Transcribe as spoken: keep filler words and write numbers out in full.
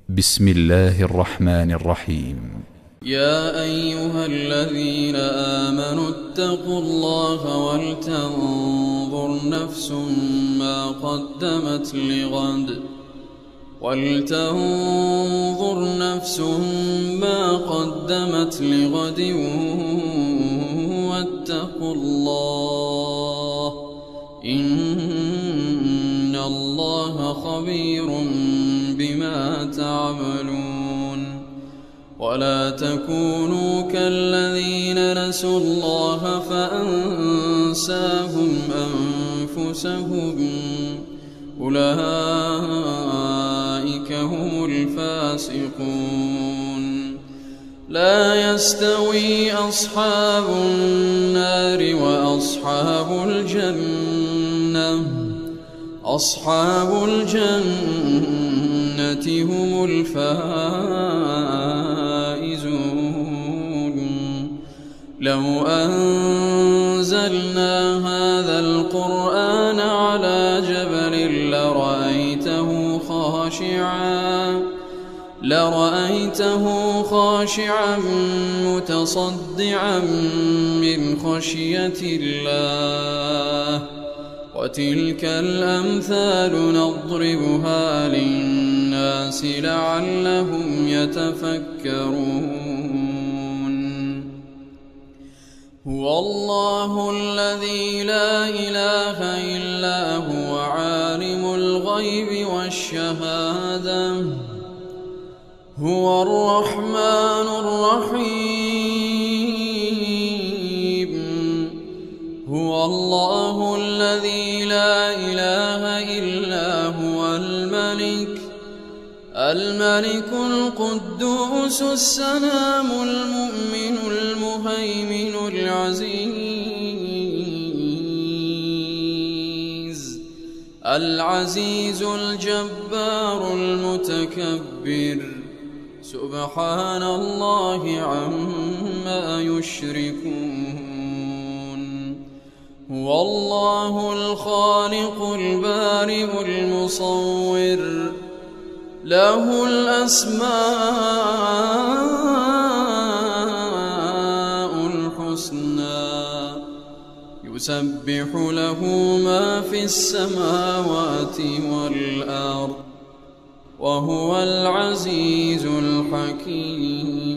بسم الله الرحمن الرحيم. يا أيها الذين آمنوا اتقوا الله ولتنظر نفس ما قدمت لغد ولتنظر نفس ما قدمت لغد واتقوا الله إن الله خبير بما تعملون. ولا تكونوا كالذين نسوا الله فأنساهم أنفسهم أولئك هم الفاسقون. لا يستوي أصحاب النار وأصحاب الجنة أصحاب الجنة هم الفائزون. لو أنزلنا هذا القرآن على جبل لرأيته خاشعا لرأيته خاشعا متصدعا من خشية الله. وتلك الأمثال نضربها للناس لعلهم يتفكرون. هو الله الذي لا إله إلا هو عالم الغيب والشهادة هو الرحمن الرحيم. هو الله الذي لا إله إلا هو الملك الملك القدوس السلام المؤمن المهيمن العزيز العزيز الجبار المتكبر. سبحان الله عما يشركون. هو الله الخالق البارئ المصور له الأسماء الحسنى يسبح له ما في السماوات والأرض وهو العزيز الحكيم.